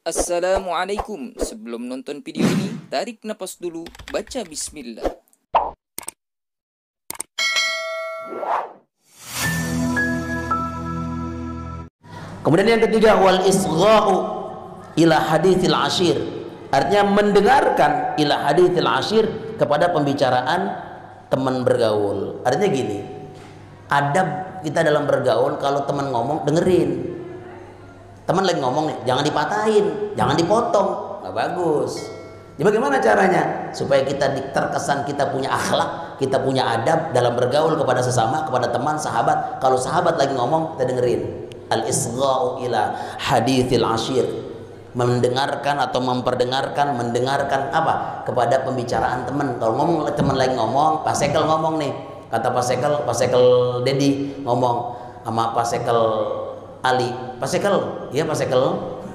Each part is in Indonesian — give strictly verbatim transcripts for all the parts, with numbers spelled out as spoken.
Assalamualaikum. Sebelum nonton video ini, tarik napas dulu, baca bismillah. Kemudian yang ketiga, wal isgha'u ila hadithil ashir. Artinya mendengarkan ila hadithil ashir, kepada pembicaraan teman bergaul. Artinya gini, adab kita dalam bergaul, kalau teman ngomong dengerin. Teman lagi ngomong nih, jangan dipatahin, jangan dipotong, nggak bagus. Jadi bagaimana caranya supaya kita terkesan kita punya akhlak, kita punya adab dalam bergaul kepada sesama, kepada teman, sahabat. Kalau sahabat lagi ngomong, kita dengerin. Al-isgha'u ila hadithil ashir, mendengarkan atau memperdengarkan, mendengarkan apa? Kepada pembicaraan teman. Kalau ngomong, teman lagi ngomong, Pak Sekel ngomong nih, kata Pak Sekel, Pak Sekel Dedi ngomong sama Pak Sekel Ali, Pak Sekel, iya Pak Sekel.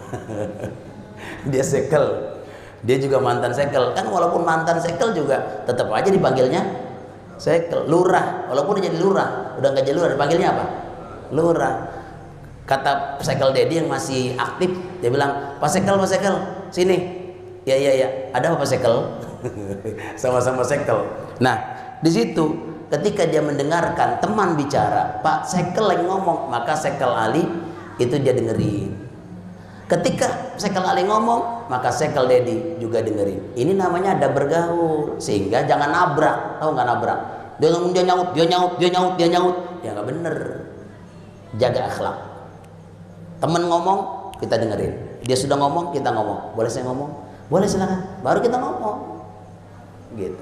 Dia Sekel, dia juga mantan Sekel. Kan walaupun mantan Sekel juga tetap aja dipanggilnya Sekel. Lurah, walaupun dia jadi lurah, udah nggak jadi lurah, dipanggilnya apa? Lurah. Kata Sekel Dedi yang masih aktif, dia bilang, Pak Sekel, Pak Sekel, sini. Ya iya ya, ada apa Pak Sekel? Sama-sama Sekel. Nah, di situ ketika dia mendengarkan teman bicara, Pak Sekel lagi ngomong, maka Sekel Ali itu dia dengerin. Ketika Sekel Ali ngomong, maka Sekel Dedi juga dengerin. Ini namanya ada bergaul, sehingga jangan nabrak. Tahu nggak nabrak? Dia ngomong, dia nyaut, dia nyaut, dia nyaut, dia nyaut. Ya nggak bener. Jaga akhlak. Temen ngomong, kita dengerin. Dia sudah ngomong, kita ngomong. Boleh saya ngomong? Boleh, silakan. Baru kita ngomong. Gitu.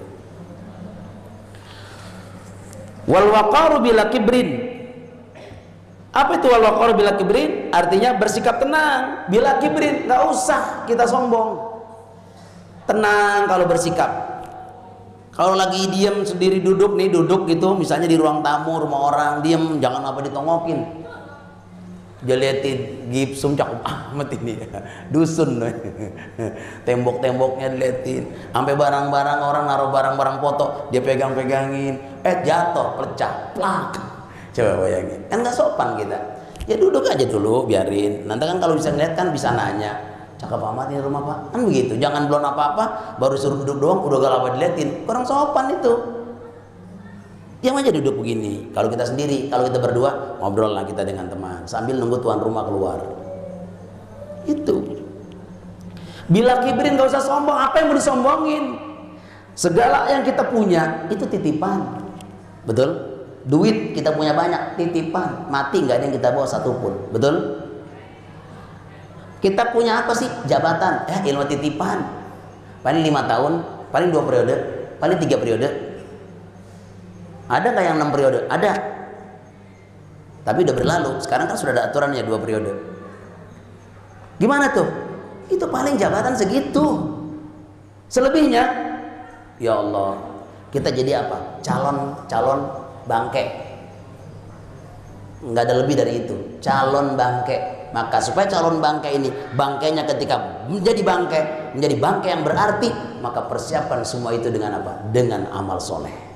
Wal waqaru bila kibrin. Apa itu wal waqaru bila kibrin? Artinya bersikap tenang. Bila kibrin, nggak usah kita sombong. Tenang kalau bersikap. Kalau lagi diam sendiri duduk nih, duduk gitu, misalnya di ruang tamu rumah orang, diam, jangan apa ditongokin. Dia liatin gipsum cakep amat ini, dusun. Tembok-temboknya diliatin, sampai barang-barang orang naruh barang-barang foto dia pegang-pegangin, eh jatuh, pecah, plak. Coba bayangin, kan nggak sopan kita. Ya duduk aja dulu, biarin. Nanti kan kalau bisa ngeliat kan bisa nanya, cakep amat ini rumah Pak, kan begitu. Jangan belum apa-apa, baru suruh duduk doang, udah gak lama diliatin, kurang sopan itu. Diam aja duduk begini. Kalau kita sendiri, kalau kita berdua, ngobrol lah kita dengan teman sambil nunggu tuan rumah keluar. Itu. Bila kibrin gak usah sombong. Apa yang mau disombongin? Segala yang kita punya itu titipan. Betul? Duit kita punya banyak, titipan. Mati nggak ada yang kita bawa satupun. Betul? Kita punya apa sih? Jabatan. Eh, ilmu titipan. Paling lima tahun, paling dua periode, paling tiga periode. Ada nggak yang enam periode? Ada. Tapi udah berlalu. Sekarang kan sudah ada aturannya dua periode. Gimana tuh? Itu paling jabatan segitu. Selebihnya, ya Allah, kita jadi apa? Calon calon bangke. Nggak ada lebih dari itu. Calon bangke. Maka supaya calon bangke ini, bangkainya ketika menjadi bangke, menjadi bangke yang berarti, maka persiapan semua itu dengan apa? Dengan amal soleh.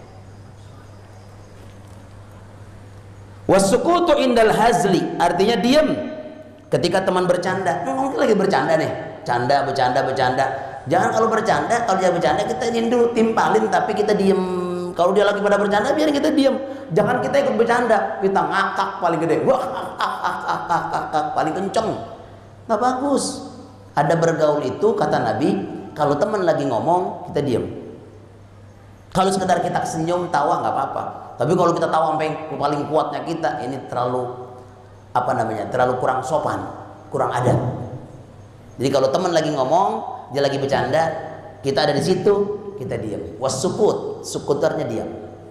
Wasukutu indal hazli, artinya diam ketika teman bercanda. Mungkin lagi bercanda nih, canda, bercanda, bercanda. Jangan kalau bercanda, kalau dia bercanda kita ingin dulu timpalin, tapi kita diam. Kalau dia lagi pada bercanda, biar kita diam. Jangan kita ikut bercanda, kita ngakak paling gede, wah, paling kenceng. Nggak bagus. Ada bergaul itu kata Nabi, kalau teman lagi ngomong kita diam. Kalau sekedar kita senyum, tawa nggak apa-apa. Tapi kalau kita tawa sampai paling kuatnya kita, ini terlalu apa namanya? Terlalu kurang sopan, kurang adab. Jadi kalau teman lagi ngomong, dia lagi bercanda, kita ada di situ, kita diam. Wasukut, sukuternya diam.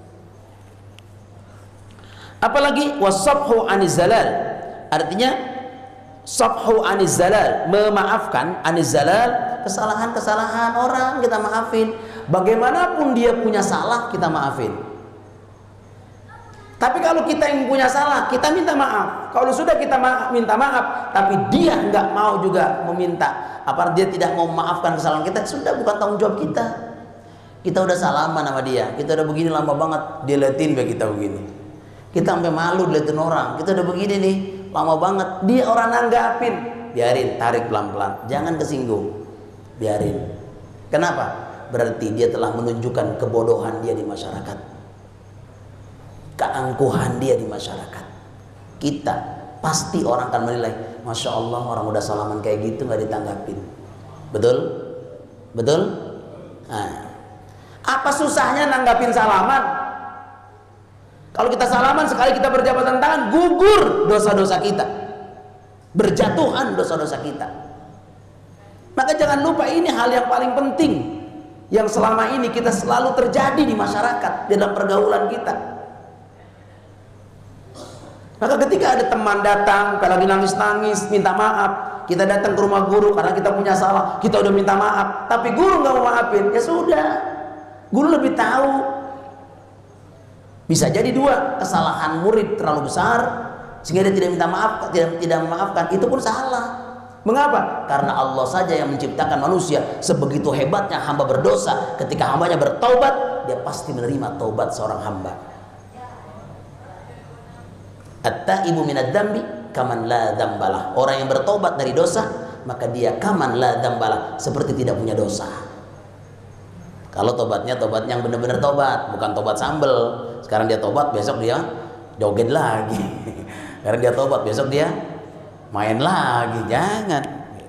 Apalagi wasabhu anizalal, artinya sabhu anizalal, memaafkan anizalal, kesalahan-kesalahan orang kita maafin. Bagaimanapun dia punya salah, kita maafin. Tapi kalau kita yang punya salah, kita minta maaf. Kalau sudah kita ma minta maaf, tapi dia nggak mau juga meminta, apa dia tidak mau memaafkan kesalahan kita, sudah bukan tanggung jawab kita. Kita udah salaman sama dia, kita udah begini lama banget, dia liatin kayak kita begini. Kita sampai malu liatin orang, kita udah begini nih, lama banget. Dia orang nanggapin, biarin, tarik pelan-pelan, jangan kesinggung, biarin. Kenapa? Berarti dia telah menunjukkan kebodohan dia di masyarakat, keangkuhan dia di masyarakat. Kita pasti orang akan menilai, masya Allah orang udah salaman kayak gitu nggak ditanggapin. Betul? Betul? Nah, apa susahnya nanggapin salaman? Kalau kita salaman sekali kita berjabatan tangan, gugur dosa-dosa kita, berjatuhan dosa-dosa kita. Maka jangan lupa ini hal yang paling penting yang selama ini kita selalu terjadi di masyarakat, dalam pergaulan kita. Maka ketika ada teman datang, kalau lagi nangis-nangis, minta maaf, kita datang ke rumah guru karena kita punya salah, kita udah minta maaf, tapi guru nggak mau maafin, ya sudah, guru lebih tahu. Bisa jadi dua, kesalahan murid terlalu besar sehingga dia tidak minta maaf, tidak tidak memaafkan, itu pun salah. Mengapa? Karena Allah saja yang menciptakan manusia. Sebegitu hebatnya hamba berdosa, ketika hambanya bertaubat, dia pasti menerima taubat seorang hamba. At-taibu minad dzambi kaman la dzambalah. Orang yang bertobat dari dosa, maka dia kaman la dzambalah, seperti tidak punya dosa. Kalau tobatnya tobat yang benar-benar tobat, bukan tobat sambel. Sekarang dia tobat, besok dia joget lagi. Sekarang dia tobat, besok dia main lagi. Jangan.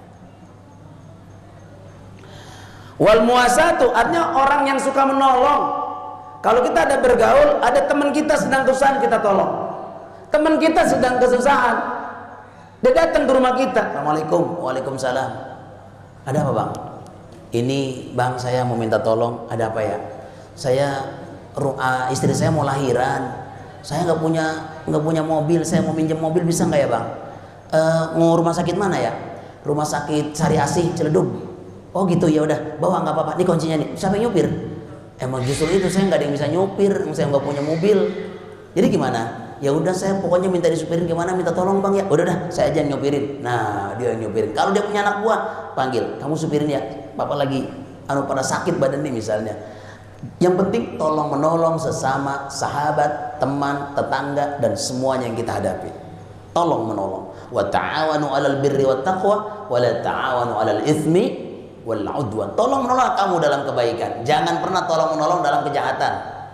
Wal muasatu, artinya orang yang suka menolong. Kalau kita ada bergaul, ada teman kita sedang kesusahan, kita tolong. Teman kita sedang kesusahan, dia datang ke rumah kita. Assalamualaikum. Waalaikumsalam. Ada apa bang? Ini bang, saya mau minta tolong. Ada apa ya? Saya uh, istri saya mau lahiran. Saya nggak punya nggak punya mobil. Saya mau pinjam mobil, bisa nggak ya bang? Uh, mau rumah sakit mana ya? Rumah sakit Sari Asih Ciledug. Oh gitu, ya udah, bawa, nggak apa-apa. Ini kuncinya nih. Siapa yang nyupir? Emang justru itu, saya nggak ada yang bisa nyupir. Saya nggak punya mobil. Jadi gimana? Ya udah, saya pokoknya minta disupirin gimana, minta tolong bang ya. Udah dah, saya aja yang nyupirin. Nah, dia yang nyupirin. Kalau dia punya anak buah, panggil, kamu supirin ya. Bapak lagi anu pada sakit badan nih misalnya. Yang penting tolong menolong sesama sahabat, teman, tetangga, dan semuanya yang kita hadapi. Tolong menolong. Wa ta'awanu 'alal birri wat taqwa wa la ta'awanu 'alal itsmi wal 'udwan. Tolong menolong kamu dalam kebaikan. Jangan pernah tolong menolong dalam kejahatan.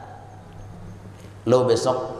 Lo besok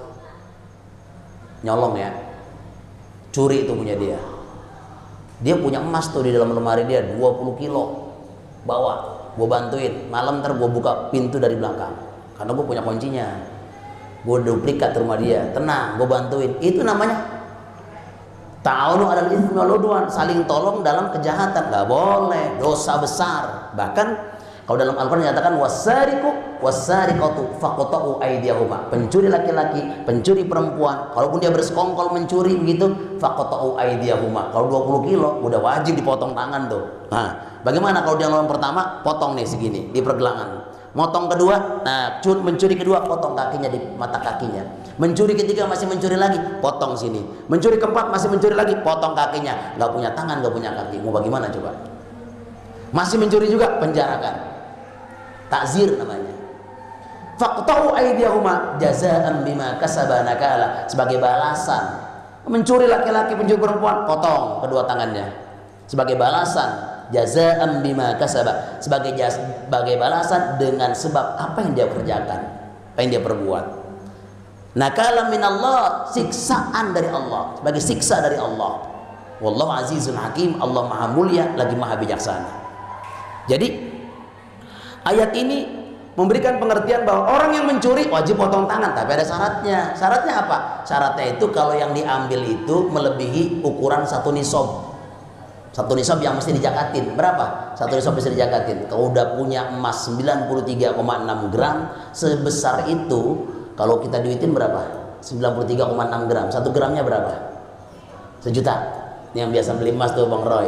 nyolong ya, curi itu punya dia. Dia punya emas tuh di dalam lemari dia dua puluh kilo, bawa, gue bantuin. Malam ntar gue buka pintu dari belakang karena gue punya kuncinya. Gue duplikat rumah dia, tenang, gue bantuin. Itu namanya ta'awunu 'alal itsmi wal 'udwan, saling tolong dalam kejahatan. Gak boleh, dosa besar. Bahkan kalau dalam Al-Quran dinyatakan wasariqu wasariqatu faqta'u aydiyahuma. Pencuri laki-laki, pencuri perempuan, kalaupun dia bersekongkol mencuri begitu, faqta'u aydiyahuma. Kalau dua puluh kilo udah wajib dipotong tangan tuh. Nah, bagaimana kalau dia lawan pertama, potong nih segini di pergelangan. Motong kedua, nah mencuri kedua, potong kakinya di mata kakinya. Mencuri ketiga masih mencuri lagi, potong sini. Mencuri keempat masih mencuri lagi, potong kakinya. Gak punya tangan, gak punya kaki. Mau bagaimana coba? Masih mencuri juga, penjarakan. Takzir namanya. Faqta'u aydiyahuma jazaa'an bima kasaba nakala, sebagai balasan. Mencuri laki-laki, pencuri perempuan, potong kedua tangannya. Sebagai balasan, jazaa'an bima kasaba, sebagai jas, sebagai balasan dengan sebab apa yang dia kerjakan, apa yang dia perbuat. Nakala minallah, siksaan dari Allah, sebagai siksa dari Allah. Wallahu azizun hakim, Allah maha mulia lagi maha bijaksana. Jadi ayat ini memberikan pengertian bahwa orang yang mencuri wajib potong tangan, tapi ada syaratnya. Syaratnya apa? Syaratnya itu kalau yang diambil itu melebihi ukuran satu nisab. Satu nisab yang mesti dijakatin. Berapa? Satu nisab bisa dijakatin. Kalau udah punya emas sembilan puluh tiga koma enam gram, sebesar itu, kalau kita duitin berapa? sembilan puluh tiga koma enam gram. Satu gramnya berapa? Sejuta. Ini yang biasa beli emas tuh Bang Roy.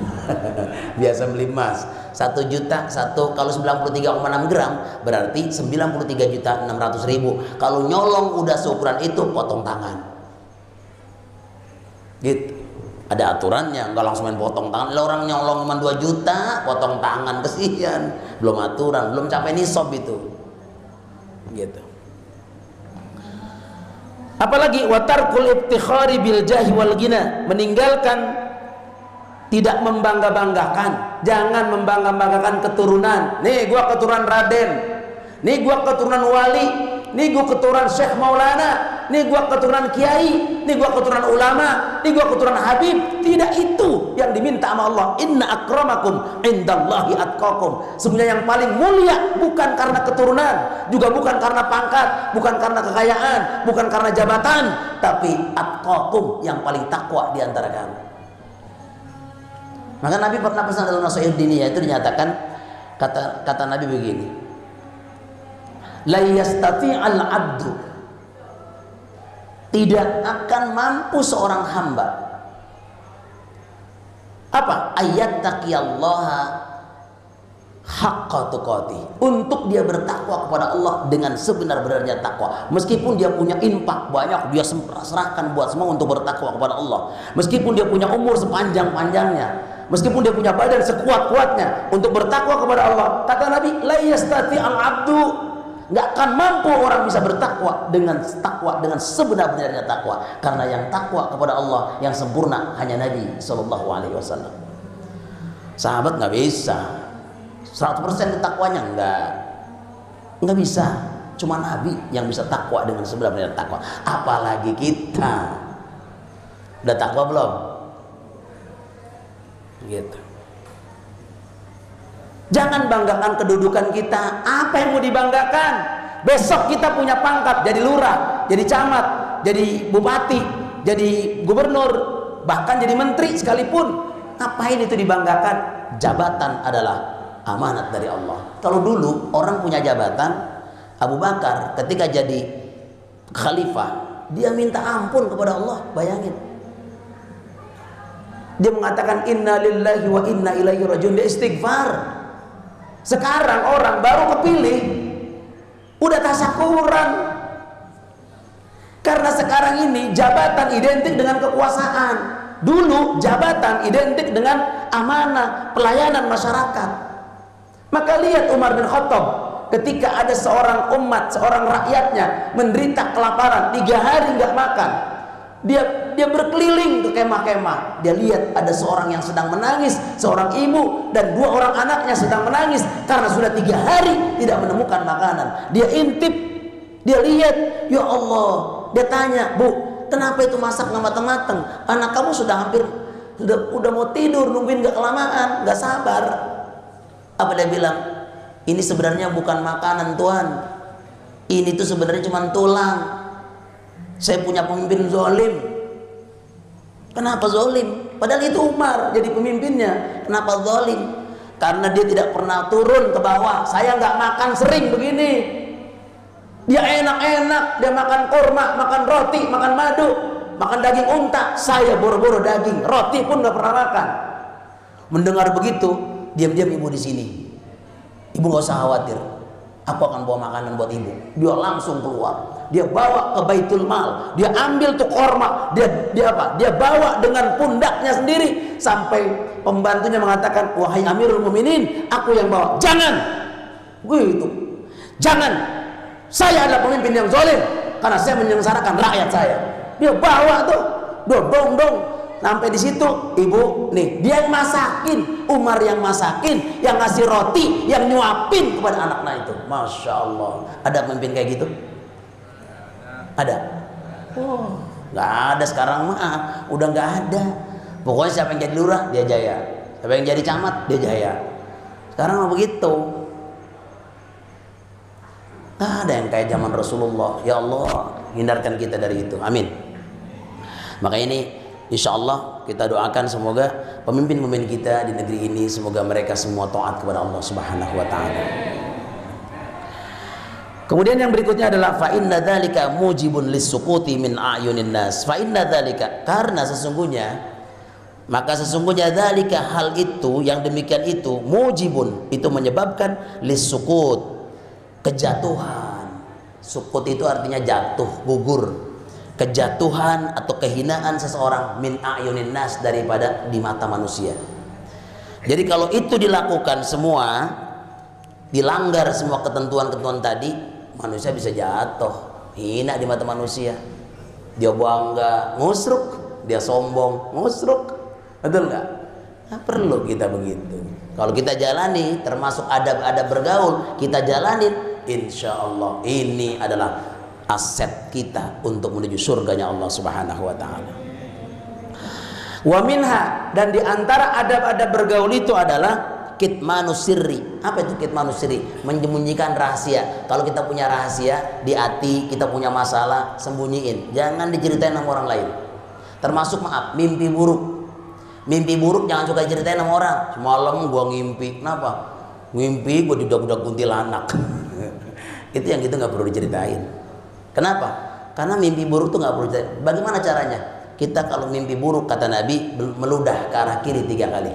Biasa beli emas satu juta satu, kalau sembilan puluh tiga koma enam gram berarti sembilan puluh tiga juta enam ratus ribu. Kalau nyolong udah seukuran itu, potong tangan gitu. Ada aturannya, nggak langsung main potong tangan. Lah orang nyolong cuma dua juta potong tangan, kesian. Belum aturan, belum capai nisab itu gitu. Apalagi watarkul ibtikhari bil jahi wal ghina, meninggalkan tidak membangga-banggakan. Jangan membangga-banggakan keturunan. Nih gua keturunan Raden, nih gua keturunan wali, nih gua keturunan Syekh Maulana, nih gua keturunan kiai, nih gua keturunan ulama, nih gua keturunan Habib. Tidak itu yang diminta sama Allah. Inna akramakum indallahi atqakum. Sebenarnya yang paling mulia bukan karena keturunan, juga bukan karena pangkat, bukan karena kekayaan, bukan karena jabatan, tapi atqakum, yang paling takwa di antara kamu. Maka Nabi pernah pesan dalam Nasihat Diniyah itu dinyatakan, kata kata Nabi begini, la yastati'al abdu, tidak akan mampu seorang hamba apa ayat taqiyallaha haqqa tuqatih, untuk dia bertakwa kepada Allah dengan sebenar-benarnya takwa. Meskipun dia punya infak banyak, dia serahkan buat semua untuk bertakwa kepada Allah. Meskipun dia punya umur sepanjang-panjangnya, meskipun dia punya badan sekuat-kuatnya, untuk bertakwa kepada Allah. Kata Nabi, la yastati'al abdu, nggak akan mampu orang bisa bertakwa dengan takwa, dengan sebenar-benarnya takwa. Karena yang takwa kepada Allah yang sempurna hanya Nabi Shallallahu Alaihi Wasallam. Sahabat nggak bisa seratus persen takwanya, nggak nggak bisa. Cuma Nabi yang bisa takwa dengan sebenar-benarnya takwa. Apalagi kita, udah takwa belum? Gitu. Jangan banggakan kedudukan kita. Apa yang mau dibanggakan? Besok kita punya pangkat, jadi lurah, jadi camat, jadi bupati, jadi gubernur, bahkan jadi menteri sekalipun. Ngapain itu dibanggakan? Jabatan adalah amanat dari Allah. Kalau dulu orang punya jabatan, Abu Bakar ketika jadi khalifah, dia minta ampun kepada Allah. Bayangin, dia mengatakan inna lillahi wa inna ilaihi rajiun, dia istighfar. Sekarang orang baru kepilih udah tasyakuran, karena sekarang ini jabatan identik dengan kekuasaan. Dulu jabatan identik dengan amanah, pelayanan masyarakat. Maka lihat Umar bin Khattab, ketika ada seorang umat, seorang rakyatnya menderita kelaparan, tiga hari nggak makan, dia dia berkeliling ke kemah-kemah. Dia lihat ada seorang yang sedang menangis, seorang ibu dan dua orang anaknya sedang menangis karena sudah tiga hari tidak menemukan makanan. Dia intip, dia lihat, ya Allah. Dia tanya, Bu, kenapa itu masak nggak matang-matang? Anak kamu sudah hampir sudah udah mau tidur, nungguin nggak kelamaan, nggak sabar. Apa dia bilang? Ini sebenarnya bukan makanan, Tuhan. Ini tuh sebenarnya cuma tulang. Saya punya pemimpin zolim. Kenapa zolim? Padahal itu Umar jadi pemimpinnya. Kenapa zolim? Karena dia tidak pernah turun ke bawah. Saya nggak makan sering begini. Dia enak-enak, dia makan kurma, makan roti, makan madu, makan daging unta. Saya boro-boro daging, roti pun nggak pernah makan. Mendengar begitu, diam-diam ibu di sini. Ibu nggak usah khawatir, aku akan bawa makanan buat ibu. Dia langsung keluar, dia bawa ke Baitul Mal, dia ambil tuh korma, dia dia apa? Dia bawa dengan pundaknya sendiri, sampai pembantunya mengatakan, wahai Amirul Mukminin, aku yang bawa. Jangan, gitu, jangan. Saya adalah pemimpin yang zalim karena saya menyengsarakan rakyat saya. Dia bawa tuh, dong dong. Sampai di situ, ibu, nih, dia yang masakin, Umar yang masakin, yang ngasih roti, yang nyuapin kepada anaknya itu. Masya Allah. Ada pemimpin kayak gitu? Ada? Oh, nggak ada sekarang mah, udah nggak ada. Pokoknya siapa yang jadi lurah, dia jaya. Siapa yang jadi camat, dia jaya. Sekarang mah begitu. Nggak ada yang kayak zaman Rasulullah. Ya Allah, hindarkan kita dari itu. Amin. Maka ini, insya Allah kita doakan semoga pemimpin-pemimpin kita di negeri ini, semoga mereka semua taat kepada Allah Subhanahu wa taala. Kemudian yang berikutnya adalah fa inna dzalika mujibun lis-suquti min a'yunin nas. Fa inna dzalika, karena sesungguhnya, maka sesungguhnya dzalika, hal itu, yang demikian itu, mujibun, itu menyebabkan lis-suqut, kejatuhan. Sukut itu artinya jatuh, gugur. Kejatuhan atau kehinaan seseorang min a'yunin nas, daripada di mata manusia. Jadi kalau itu dilakukan semua, dilanggar semua ketentuan-ketentuan tadi, manusia bisa jatuh, hina di mata manusia. Dia bangga, ngusruk. Dia sombong, ngusruk. Betul nggak? Nah, perlu kita begitu. Kalau kita jalani, termasuk adab-adab bergaul, kita jalanin, insya Allah ini adalah aset kita untuk menuju surganya Allah Subhanahu wa Ta'ala. Wa minha, dan diantara adab-adab bergaul itu adalah kitmanus sirri. Apa itu kitmanus sirri? Menyembunyikan rahasia. Kalau kita punya rahasia di hati, kita punya masalah, sembunyiin, jangan diceritain sama orang lain. Termasuk maaf, mimpi buruk. Mimpi buruk jangan suka ceritain sama orang. Semalam gua ngimpi, kenapa? Ngimpi gua didak-dak kuntilanak. Itu yang gitu nggak perlu diceritain. Kenapa? Karena mimpi buruk tuh nggak perlu diceritain. Bagaimana caranya? Kita kalau mimpi buruk, kata Nabi, meludah ke arah kiri tiga kali.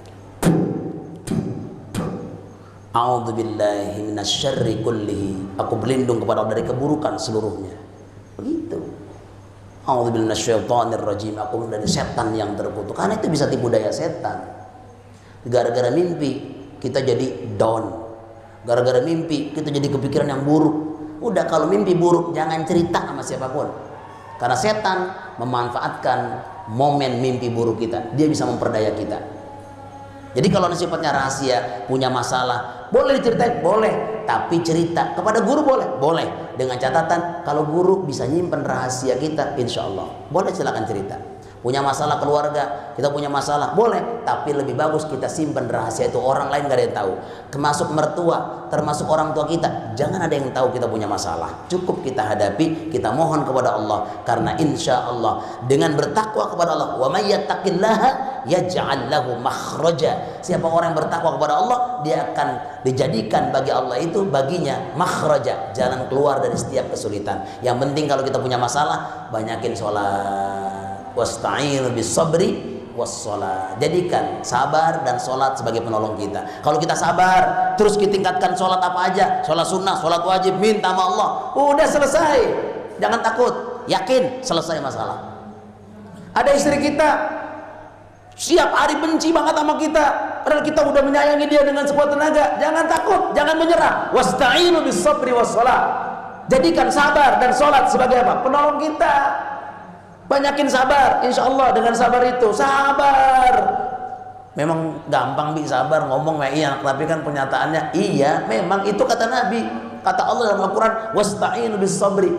A'udzubillahi minasyarri kullihi. Aku berlindung kepada Allah dari keburukan seluruhnya. Begitu. A'udzubillahi minasyaitonirrajim. Aku dari setan yang terkutuk. Karena itu bisa tipu daya setan. Gara-gara mimpi kita jadi down. Gara-gara mimpi kita jadi kepikiran yang buruk. Udah, kalau mimpi buruk jangan cerita sama siapapun. Karena setan memanfaatkan momen mimpi buruk kita. Dia bisa memperdaya kita. Jadi kalau sifatnya rahasia, punya masalah, boleh diceritain, boleh. Tapi cerita kepada guru boleh, boleh. Dengan catatan, kalau guru bisa nyimpen rahasia kita, insya Allah boleh, silakan cerita. Punya masalah keluarga, kita punya masalah, boleh. Tapi lebih bagus kita simpan rahasia itu, orang lain gak ada yang tahu. Termasuk mertua, termasuk orang tua kita, jangan ada yang tahu kita punya masalah. Cukup kita hadapi, kita mohon kepada Allah. Karena insya Allah dengan bertakwa kepada Allah, wa may yattaqillaha yaj'al lahu makhraja. Siapa orang yang bertakwa kepada Allah, dia akan dijadikan bagi Allah itu baginya makhraja, jalan keluar dari setiap kesulitan. Yang penting kalau kita punya masalah, banyakin sholat. Wasta'inu bis sabri was sholat. Jadikan sabar dan sholat sebagai penolong kita. Kalau kita sabar, terus kita tingkatkan sholat apa aja, sholat sunnah, sholat wajib, minta sama Allah, udah selesai. Jangan takut, yakin selesai masalah. Ada istri kita siap hari benci banget sama kita, padahal kita udah menyayangi dia dengan sekuat tenaga. Jangan takut, jangan menyerah. Wasta'inu bis sabri was sholat. Jadikan sabar dan sholat sebagai apa? Penolong kita. Banyakin sabar, insya Allah dengan sabar itu, sabar. Memang gampang bi sabar, ngomong ya iya, tapi kan penyataannya iya, memang itu kata Nabi, kata Allah dalam Al-Quran, wasta'inu bis sabri.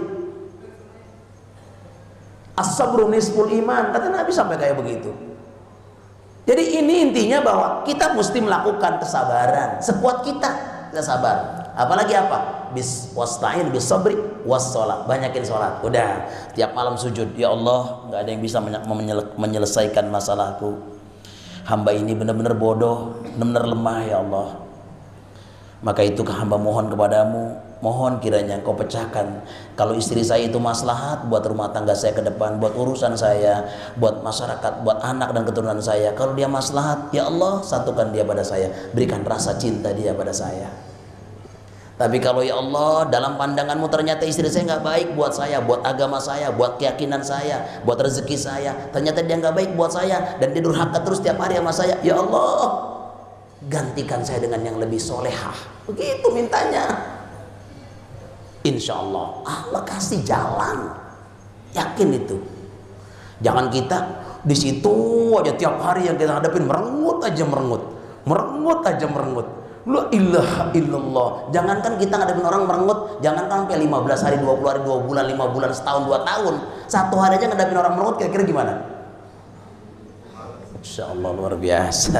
As-sabru nisful iman, kata Nabi sampai kayak begitu. Jadi ini intinya bahwa kita mesti melakukan kesabaran, sekuat kita kita sabar. Apalagi apa? Bis wasta'in bis sabri was sholat. Banyakin sholat. Udah, tiap malam sujud, ya Allah, nggak ada yang bisa menyelesaikan masalahku. Hamba ini benar-benar bodoh, benar-benar lemah, ya Allah. Maka itu hamba mohon kepadamu, mohon kiranya Engkau pecahkan. Kalau istri saya itu maslahat buat rumah tangga saya ke depan, buat urusan saya, buat masyarakat, buat anak dan keturunan saya. Kalau dia maslahat, ya Allah, satukan dia pada saya, berikan rasa cinta dia pada saya. Tapi kalau ya Allah, dalam pandanganmu ternyata istri saya nggak baik buat saya, buat agama saya, buat keyakinan saya, buat rezeki saya, ternyata dia nggak baik buat saya dan dia durhaka terus tiap hari sama saya, ya Allah, gantikan saya dengan yang lebih solehah. Begitu mintanya. Insya Allah Allah kasih jalan, yakin itu. Jangan kita di situ aja tiap hari yang kita hadapin merengut aja merengut, merengut aja merengut. La ilaha illallah. Jangankan kita ngadepin orang merengut, jangankan sampai lima belas hari, dua puluh hari, dua bulan, lima bulan, setahun, dua tahun. Satu hari aja ngadepin orang merengut, kira-kira gimana? Insya Allah luar biasa.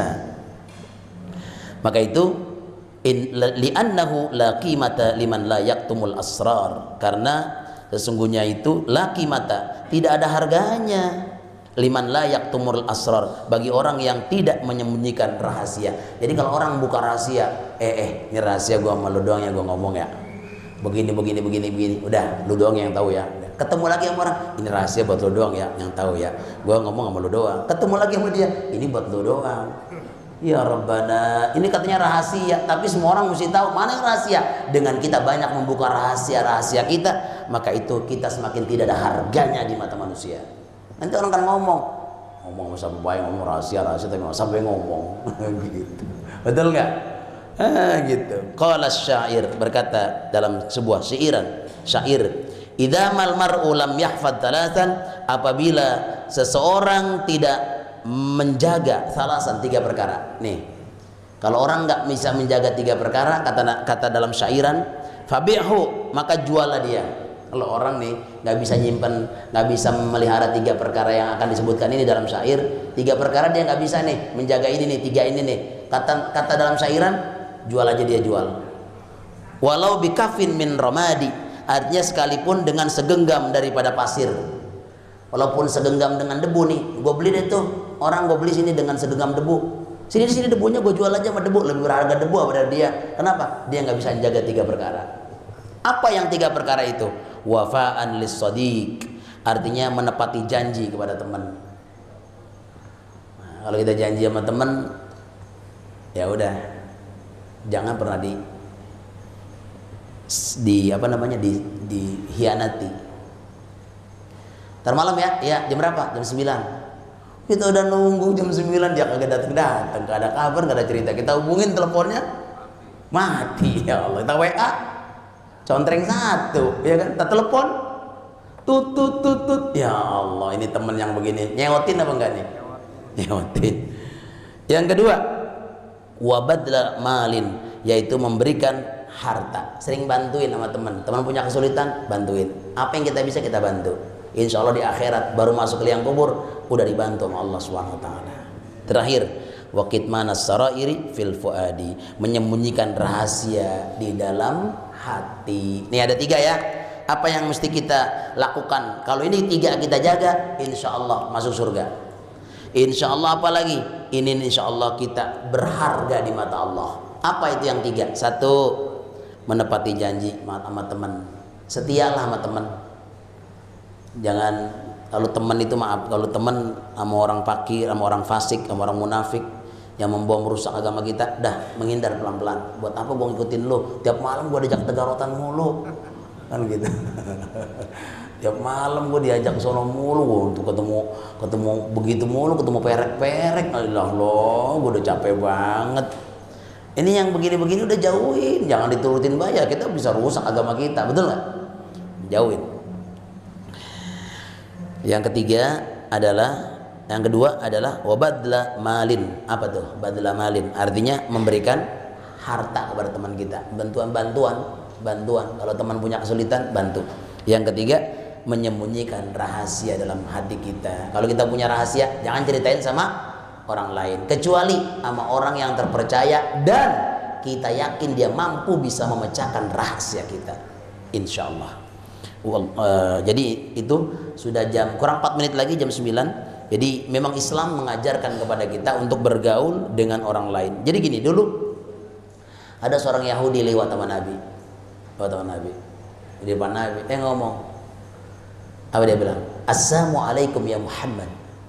Maka itu in li'annahu la qimata liman la yaktumul asrar. Karena sesungguhnya itu la qimata, tidak ada harganya, liman la yaktumul asrar, bagi orang yang tidak menyembunyikan rahasia. Jadi kalau orang buka rahasia, eh eh ini rahasia gua sama lu doang ya, gua ngomong ya, begini begini begini begini, udah lu doang yang tahu ya. Ketemu lagi sama orang, ini rahasia buat lu doang ya, yang tahu ya, gua ngomong sama lu doang. Ketemu lagi sama dia, ini buat lu doang. Ya Rabbana, ini katanya rahasia, tapi semua orang mesti tahu mana yang rahasia. Dengan kita banyak membuka rahasia-rahasia kita, maka itu kita semakin tidak ada harganya di mata manusia. Nanti orang kan ngomong, ngomong sampai baik, ngomong rahasia-rahasia, tapi nggak sampai ngomong, gitu. Betul nggak? Ah, gitu. Qala syair, berkata dalam sebuah syairan, syair, idzamal mar'u lam yahfad thalathan, apabila seseorang tidak menjaga salasan tiga perkara. Nih, kalau orang nggak bisa menjaga tiga perkara, kata kata dalam syairan, fabi'hu, maka jualah dia. Kalau orang nih nggak bisa nyimpen, nggak bisa memelihara tiga perkara yang akan disebutkan ini dalam syair, tiga perkara dia nggak bisa nih menjaga ini nih, tiga ini nih. Kata kata dalam syairan, jual aja dia jual. Walau bikafin min ramadi, artinya sekalipun dengan segenggam daripada pasir. Walaupun segenggam dengan debu nih, gue beli deh tuh orang, gue beli sini dengan segenggam debu. Sini di sini debunya gue jual aja sama debu, lebih berharga debu daripada dia. Kenapa? Dia nggak bisa menjaga tiga perkara. Apa yang tiga perkara itu? Wafa'an lis-sadiq, artinya menepati janji kepada teman. Nah, kalau kita janji sama teman, ya udah, jangan pernah di di apa namanya di dihianati. Ntar malam ya, ya jam berapa? Jam sembilan. Kita udah nunggu jam sembilan, dia kagak datang datang, gak ada kabar, gak ada cerita. Kita hubungin teleponnya, mati. Ya Allah, kita W A, contreng satu, ya kan? Kita telepon, tut tut tut tut. Ya Allah, ini temen yang begini, nyewotin apa enggak nih? Nyewotin. Yang kedua, wabadla malin, yaitu memberikan harta. Sering bantuin sama teman. Teman punya kesulitan, bantuin. Apa yang kita bisa kita bantu. Insya Allah di akhirat baru masuk ke liang kubur udah dibantu sama Allah subhanahu wa taala. Terakhir, waqit manas sarairi fil fuadi, menyembunyikan rahasia di dalam hati. Ini ada tiga ya. Apa yang mesti kita lakukan? Kalau ini tiga kita jaga, insya Allah masuk surga. Insya Allah apa lagi? Ini insya Allah kita berharga di mata Allah. Apa itu yang tiga? Satu, menepati janji sama teman. Setialah sama teman. Jangan, kalau teman itu maaf, kalau teman sama orang fakir, sama orang fasik, sama orang munafik yang membawa merusak agama kita, dah menghindar pelan-pelan. Buat apa gua ngikutin lu? Tiap malam gua diajak tegarotan mulu, kan gitu. Tiap malam gua diajak sono mulu, gua untuk ketemu ketemu begitu mulu, ketemu perek-perek. Allah loh, gua udah capek banget. Ini yang begini-begini udah jauhin, jangan diturutin banyak, kita bisa rusak agama kita, betul nggak? Jauhin. Yang ketiga adalah, yang kedua adalah wabadla malin. Apa tuh? Badla malin, artinya memberikan harta kepada teman kita, bantuan-bantuan, bantuan. Kalau teman punya kesulitan, bantu. Yang ketiga, menyembunyikan rahasia dalam hati kita. Kalau kita punya rahasia, jangan ceritain sama orang lain, kecuali sama orang yang terpercaya dan kita yakin dia mampu bisa memecahkan rahasia kita, insya Allah. Well, uh, jadi itu sudah jam kurang empat menit lagi jam sembilan. Jadi memang Islam mengajarkan kepada kita untuk bergaul dengan orang lain. Jadi gini, dulu ada seorang Yahudi lewat sama Nabi, lewat sama Nabi di depan Nabi, eh ngomong apa dia bilang? Assalamualaikum ya Muhammad,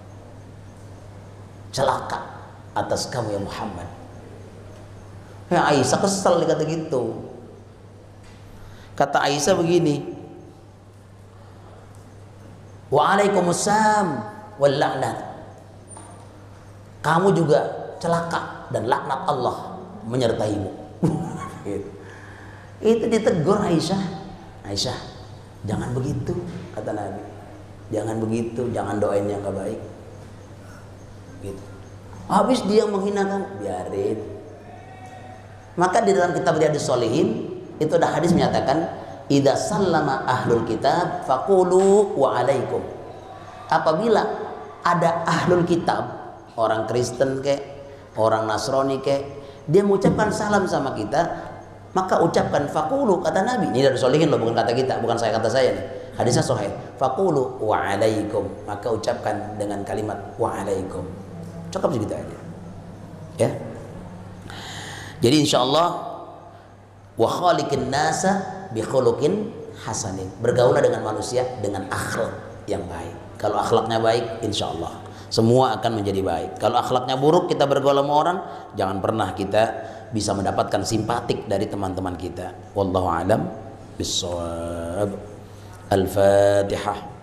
celaka atas kamu ya Muhammad. Ya Aisyah kesel dikata gitu. Kata Aisyah begini, waalaikumsalam wal la'nat, kamu juga celaka dan laknat Allah menyertaimu. Gitu. Itu ditegur Aisyah. Aisyah, jangan begitu, kata Nabi. Jangan begitu, jangan doain yang gak baik. Gitu. Habis dia menghina kamu, biarin. Maka di dalam kitab Riyadhus Shalihin itu ada hadis menyatakan, idza sallama ahlul kitab faqulu wa alaikum. Apabila ada ahlul kitab, orang Kristen kek, orang Nasrani kek, dia mengucapkan salam sama kita, maka ucapkan faqulu, kata Nabi. Ini dari Shalihin loh, bukan kata kita, bukan saya kata saya nih. Hadisnya sahih. Faqulu wa alaikum, maka ucapkan dengan kalimat wa alaikum. Cukup segitu aja. Ya. Jadi insyaallah wa khaliqin nasa bi khuluqin hasanin, bergaulah dengan manusia dengan akhlak yang baik. Kalau akhlaknya baik, insya Allah semua akan menjadi baik. Kalau akhlaknya buruk, kita bergaul sama orang, jangan pernah kita bisa mendapatkan simpatik dari teman-teman kita. Wallahu a'lam bishawab. Al-Fatihah.